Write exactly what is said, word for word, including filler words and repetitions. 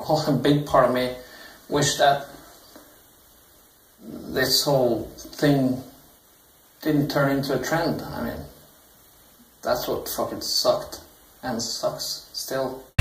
a big part of me wish that this whole thing didn't turn into a trend. I mean, that's what fucking sucked and sucks still.